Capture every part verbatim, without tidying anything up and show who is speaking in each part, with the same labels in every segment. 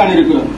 Speaker 1: பண்ணியிருக்கிறோம்.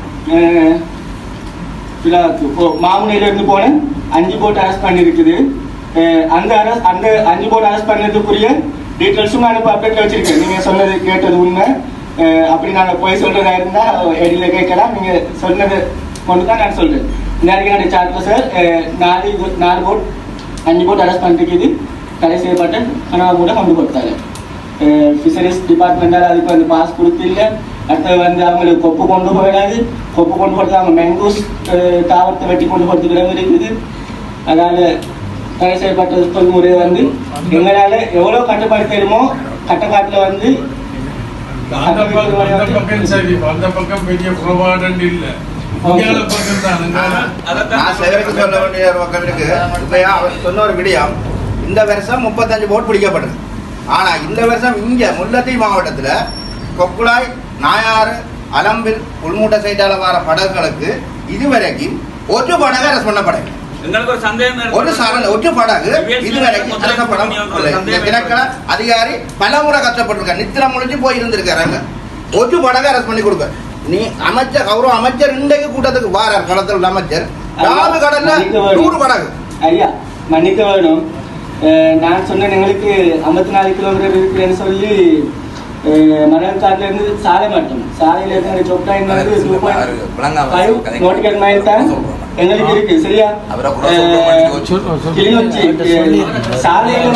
Speaker 1: மாமுனையிலிருந்து போன அஞ்சு போட்டு அரெஸ்ட் பண்ணியிருக்குது. அந்த அரசு அந்த அஞ்சு போட்டு அரெஸ்ட் பண்ணதுக்குரிய டீட்டெயில்ஸும் நான் இப்போ அப்டேட்ல வச்சிருக்கேன். நீங்கள் சொன்னது கேட்டது உண்மை. அப்படி நாங்கள் போய் சொல்றதா இருந்தால் இடையில கேட்கலாம். நீங்கள் சொன்னது கொண்டு தான் நான் சொல்றேன். நேரடியான சார்ஜ் சார் நாலு நாலு போட் அஞ்சு போட் அரெஸ்ட் பண்ணிருக்குது. தடை செய்யப்பட்ட கனவா கூட கொண்டு கொடுத்தாங்க. ஃபிஷரிஸ் டிபார்ட்மெண்டால் அதுக்கு வந்து பாஸ் கொடுத்து இல்லை. அடுத்தது வந்து அவங்களுக்கு கொப்பு கொண்டு போயிடாது. கொப்பு கொண்டு போகிறது அவங்க மேங்கூஸ் தாவரத்தை வெட்டி கொண்டு போகிறதுக்கு இடம் இருக்குது. அதனால் தடை செய்யப்பட்ட தொழில்முறை வந்து எங்களால் எவ்வளோ கட்டுப்பாடு தெரியுமோ கட்டுப்பாட்டில் வந்து
Speaker 2: சொன்ன ஒரு விடயம், இந்த வருஷம் முப்பத்தஞ்சு போட் பிடிக்கப்பட்டது. ஆனா இந்த வருஷம் இங்க முல்லைத்தீவு மாவட்டத்துல கொக்குளாய், நாயாறு, அலம்பில், உள்மூட்டை சைட்டால வர படகுகளுக்கு இதுவரைக்கும் ஒரு படகு அரசு பண்ணப்படவில்லை. ஒரு படகு இதுவரைக்கும் தினக்கட அதிகாரி பல முறை கஷ்டப்பட்டிருக்க நித்திரம் முடிஞ்சு போய் இருந்திருக்காங்க. ஒரு படகு அரசு பண்ணி கொடுக்க நீ அமைச்சர் கௌரவ அமைச்சர் இன்றைக்கு கூட்டத்துக்கு வாரார். களத்தில் உள்ள அமைச்சர் நாலு கடல்ல நூறு படகு.
Speaker 1: ஐயா மன்னிக்க வேணும். நான் சொன்னேன் எங்களுக்கு ஐம்பத்தி நாலு கிலோமீட்டர் இருக்குன்னு சொல்லி மரக்காட்டுல இருந்து சாலை மாட்டோம். சாலையில இருந்து சொப்டாயின் வந்து நோட்டிக்கல் மைல் தான் எங்களுக்கு இருக்கு. சரியா கிளிநொச்சி சாலையில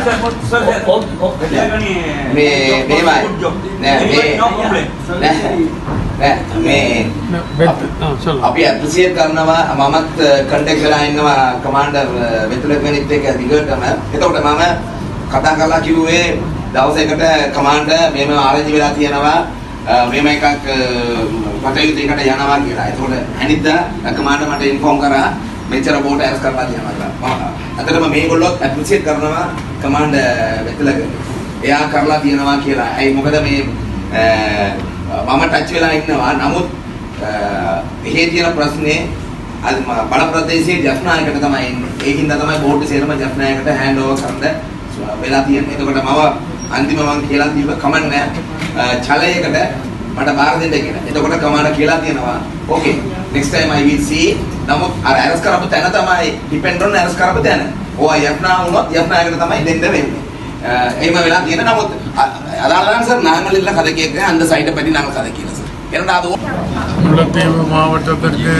Speaker 3: අපි ඇප්‍රීසියේට් කරනවා. මමත් කන්ටැක්ට් වෙලා ඉන්නවා කමාන්ඩර් වෙතුලකෙනිත් එක්ක දිගටම. එතකොට මම කතා කරලා කිව්වේ දවසකට කමාන්ඩර් මේම ආරංචි වෙලා තියෙනවා මේම එකක් කටයුතු එකට යනවා කියලා. එතකොට අනිද්දා කමාන්ඩර් මට ඉන්ෆෝම් කරා මෙච්චර බෝට් ඇරස් කරලා තියෙනවා කියලා. අතටම මේගොල්ලොත් ඇප්‍රීසියේට් කරනවා කමාන්ඩර් වෙතුලකෙනි. එයා කරලා තියෙනවා කියලා. ඇයි මොකද මේ මම ටච් වෙලා ඉන්නවා. නමුත් එහෙ තියෙන ප්‍රශ්නේ අද බල ප්‍රදේශයේ ජෆ්නායකට තමයි ඉන්නේ. ඒකින්ද තමයි බෝඩ් සේරම ජෆ්නායකට හෑන්ඩ් ඕවර් කරන්න වෙලා තියෙන්නේ. එතකොට මම අන්තිම මම කියලා දීව කමෙන්ට් නෑ චලයකට මට බාර දෙන්න කියලා. එතකොට කමාන කියලා තියෙනවා ඕකේ next time I will see. නමුත් අර ඇරස් කරපු තැන තමයි depend on ඇරස් කරපු තැන. ඕවා යෆ්නා වුණොත් යෆ්නායකට තමයි දෙන්න වෙන්නේ. එහෙම වෙලා තියෙන. නමුත් அதான் சார் நாங்கள் இல்லை கதை கேட்க அந்த சைட்டை பற்றி நாங்கள் கதை கேட்கல சார். இரண்டாவது
Speaker 4: முல்லைத்தீவு மாவட்டத்திற்கு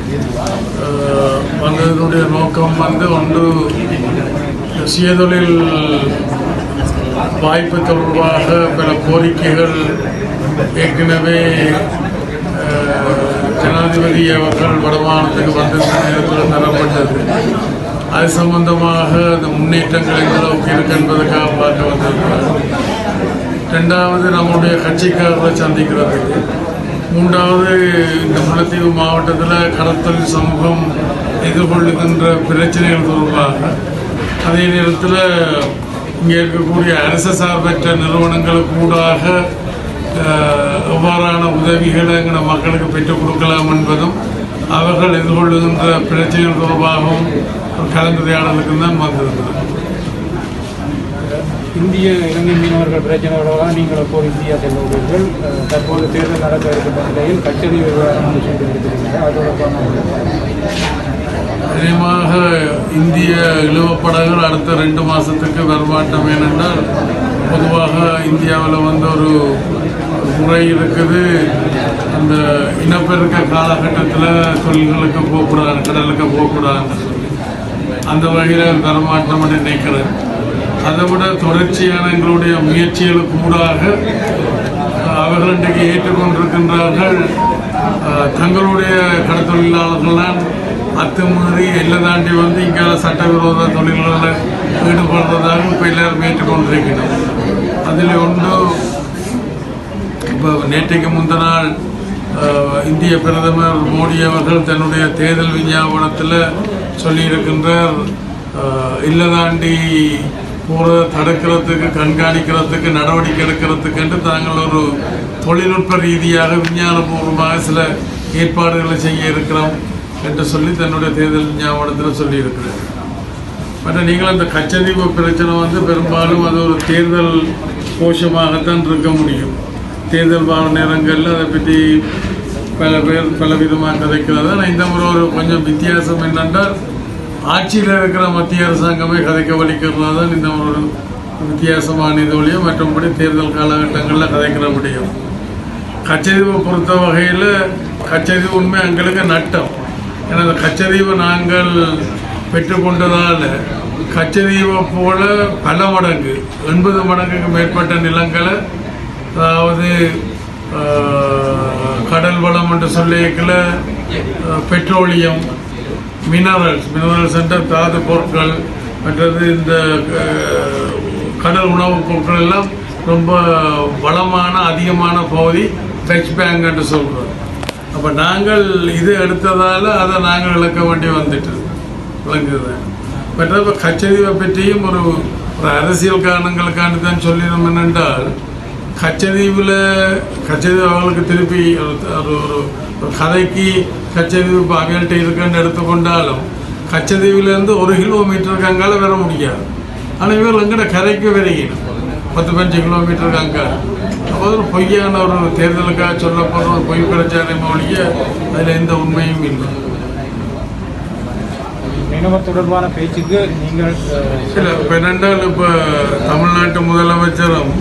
Speaker 4: வந்ததனுடைய நோக்கம் வந்து ஒன்று சுயதொழில் வாய்ப்பு தொடர்பாக பல கோரிக்கைகள் ஏற்கனவே ஜனாதிபதி அவர்கள் வடமாநிலத்துக்கு வந்திருந்த நேரத்தில் தரப்பட்டது. அது சம்பந்தமாக அந்த முன்னேற்றங்கள் எந்த அளவுக்கு இருக்கு என்பதற்காக பார்க்க வந்திருக்கிறார். ரெண்டாவது நம்முடைய கட்சிக்காரர்களை சந்திக்கிறதுக்கு. மூன்றாவது இந்த முல்லைத்தீவு மாவட்டத்தில் கடத்தொழில் சமூகம் எதிர்கொள்ளுகின்ற பிரச்சனைகள் தொடர்பாக, அதே நேரத்தில் இங்கே இருக்கக்கூடிய அரசு சார்பற்ற நிறுவனங்களுக்கு கூடாக எவ்வாறான உதவிகளை எங்கள் மக்களுக்கு பெற்றுக் கொடுக்கலாம் என்பதும் அவர்கள் எதிர்கொள்ளுகின்ற பிரச்சனைகள் தொடர்பாகவும் கலந்துரையாடலுக்கு தான் வந்திருக்கிறது.
Speaker 5: இந்திய இலங்கை மீனவர்கள் பிரச்சனைகளோட நீங்கள் அப்போது இந்தியா செல்வீர்கள். தற்போது தேர்தல் நடக்க இருக்கின்ற நிலையில் கச்சேரி விவகாரம் சென்றிருக்கிறீர்கள். அதோட
Speaker 4: நிச்சயமாக இந்திய இழுவப்படகுகள் அடுத்த ரெண்டு மாதத்துக்கு வரமாட்டோம். ஏனென்றால் பொதுவாக இந்தியாவில் வந்து ஒரு முறை இருக்குது. அந்த இனப்பெருக்க காலகட்டத்தில் தொழில்களுக்கு போகக்கூடாது, கடலுக்கு போகக்கூடாதுன்னு சொல்லி அந்த வகையில் வரமாட்டோம் என்று நினைக்கிறேன். அதை விட தொடர்ச்சியான எங்களுடைய முயற்சிகளுக்கு கூடாக அவர்கள் இன்றைக்கு ஏற்றுக்கொண்டிருக்கின்றார்கள். தங்களுடைய கடத்தொழிலாளர்கள்லாம் அத்துமீறி எல்லை தாண்டி வந்து இங்கே சட்டவிரோத தொழில்களில் ஈடுபடுறதாக இப்போ எல்லாரும் ஏற்றுக்கொண்டிருக்கிறோம். அதில் ஒன்று இப்போ நேற்றைக்கு முந்த நாள் இந்திய பிரதமர் மோடி அவர்கள் தன்னுடைய தேர்தல் விஞ்ஞாபனத்தில் சொல்லியிருக்கின்றார், இல்லை தாண்டி போகிறத தடுக்கிறதுக்கு, கண்காணிக்கிறதுக்கு, நடவடிக்கை எடுக்கிறதுக்கு என்று தாங்கள் ஒரு தொழில்நுட்ப ரீதியாக விஞ்ஞானபூர்வமாக சில ஏற்பாடுகளை செய்ய இருக்கிறோம் என்று சொல்லி தன்னுடைய தேர்தல் விஞ்ஞாபனத்தில் சொல்லியிருக்கிறார். மற்ற நீங்கள் அந்த கச்சதீவு பிரச்சனை வந்து பெரும்பாலும் அது ஒரு தேர்தல் கோஷமாகத்தான் இருக்க முடியும். தேர்தல் வார நேரங்களில் அதை பற்றி பல பேர் பல விதமாக கதைக்கிறது. ஆனால் இந்த முறை ஒரு கொஞ்சம் வித்தியாசம் என்னென்றால் ஆட்சியில் இருக்கிற மத்திய அரசாங்கமே கதைக்க வலிக்கிறது தான் இந்த ஒரு வித்தியாசமான இது வழியும். மற்றபடி தேர்தல் காலகட்டங்களில் கதைக்கிற முடியும். கச்சதீவை பொறுத்த வகையில் கச்சதீவு உண்மை எங்களுக்கு நட்டம். ஏன்னா அந்த கச்சதீவை நாங்கள் பெற்றுக்கொண்டதால் கச்சதீவை போல பல மடங்கு எண்பது மடங்குக்கு மேற்பட்ட நிலங்களை, அதாவது கடல் வளம் என்று சொல்லிக்கல பெட்ரோலியம், மினரல்ஸ் மினரல்ஸ் என்ற தாது பொருட்கள், மற்றது இந்த கடல் உணவுப் பொருட்கள் எல்லாம் ரொம்ப வளமான அதிகமான பகுதி டச் பேங்க் என்று சொல்கிறோம். அப்போ நாங்கள் இது எடுத்ததால் அதை நாங்கள் இழக்க வேண்டி வந்துட்டு விளங்குது. மற்ற கச்சதீவை பற்றியும் ஒரு ஒரு அரசியல் காரணங்களுக்காண்டி தான் சொல்லினோம். என்னென்றால் கச்சதீவில் கச்சதீவு அவங்களுக்கு திருப்பி ஒரு ஒரு கதைக்கு கச்சதீவு இப்போ அவைகள்கிட்ட இருக்குன்னு எடுத்துக்கொண்டாலும் கச்சதீவிலேருந்து ஒரு கிலோமீட்டருக்கு அங்கால வர முடியாது. ஆனால் இவர்கள் எங்கிட்ட கரைக்கு விரைக்கணும் பத்து பதினஞ்சு கிலோமீட்டருக்கு அங்கால. அப்போ ஒரு பொய்யான ஒரு தேர்தலுக்காக சொல்லப்படுற ஒரு பொய் பிரச்சாரம் ஒழிய அதில் எந்த உண்மையும் இல்லை.
Speaker 5: மீனவ தொடர்பான பேச்சுக்கு நீங்கள்
Speaker 4: இல்லை இப்போ என்னென்றால் இப்போ தமிழ்நாட்டு முதலமைச்சரும்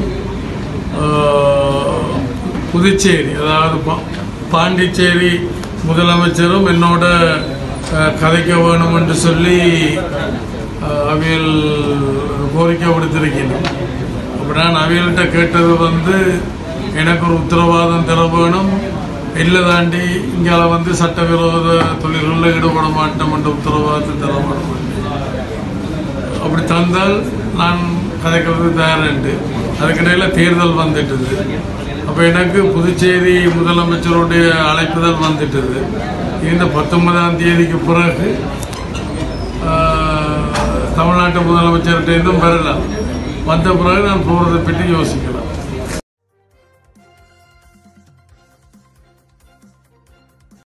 Speaker 4: புதுச்சேரி அதாவது பாண்டிச்சேரி முதலமைச்சரும் என்னோட கதைக்க வேணும் என்று சொல்லி அவியல் கோரிக்கை விடுத்திருக்கிறேன். அப்போ நான் அவியல்கிட்ட கேட்டது வந்து எனக்கு ஒரு உத்தரவாதம் தர வேணும், இல்லை தாண்டி இங்கால வந்து சட்டவிரோத தொழில்களில் ஈடுபட மாட்டோம் என்ற உத்தரவாதத்தை தர வேணும். அப்படி தந்தால் நான் கதைக்கிறது தயாரிட்டு. அதுக்கிடையில் தேர்தல் வந்துட்டுது. அப்போ எனக்கு புதுச்சேரி முதலமைச்சருடைய அழைப்புதல் வந்துட்டுது. இந்த பத்தொன்பதாம் தேதிக்கு பிறகு தமிழ்நாட்டு முதலமைச்சர்கிட்ட இருந்தும் பெறலாம். வந்த பிறகு நான் போகிறதை பற்றி யோசிக்கிறேன்.